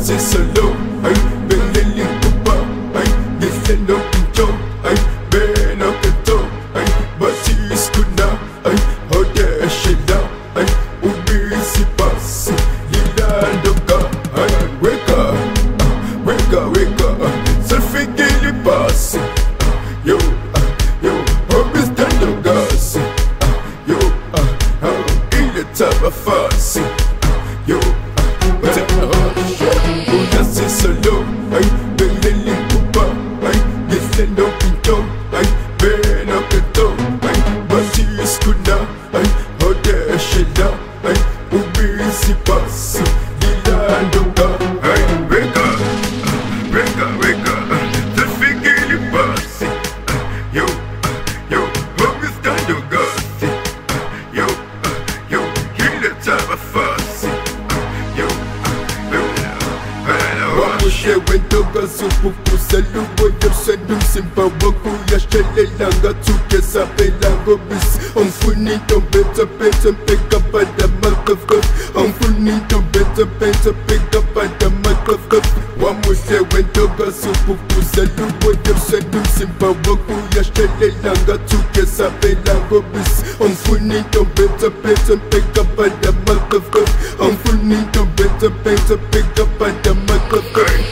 kasi salo, ay biniling ko pa, ay gising ng pinto, ay benakato, ay batis ko na, ay hode sila, ay ubisi pasi, lilando ka, ay weka, selfie gili pasi, yo, hobbies dando gasi, yo, ile taba fasi, yo, kasi salo, ay biniling ko pa, ay gising ng pinto, ay benakato, ay batis ko na, ay hode sila, ay ubisi pasi, lilando ka, ay weka, selfie gili pasi, yo, hobbies dando gasi, yo, ile taba fasi, yo, wento gasupuku salubo yapsandum simbawaku yashelelanga tukesa pelango bis onfunito beta pick up at the makafkaf onfunito beta pick up at the makafkaf wamushe wento gasupuku salubo yapsandum simbawaku yashelelanga tukesa pelango bis onfunito beta pick up at the makafkaf onfunito beta pick up at the makafkaf